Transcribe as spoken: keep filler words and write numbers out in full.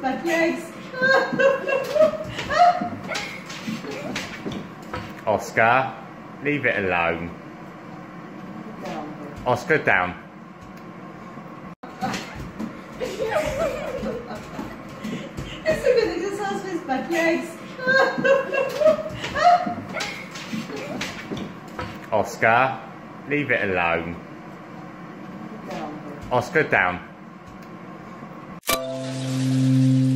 back legs. Oscar, leave it alone. Down. Oscar, down. It's a good exercise with his back legs. Oscar, leave it alone. Down. Oscar, down.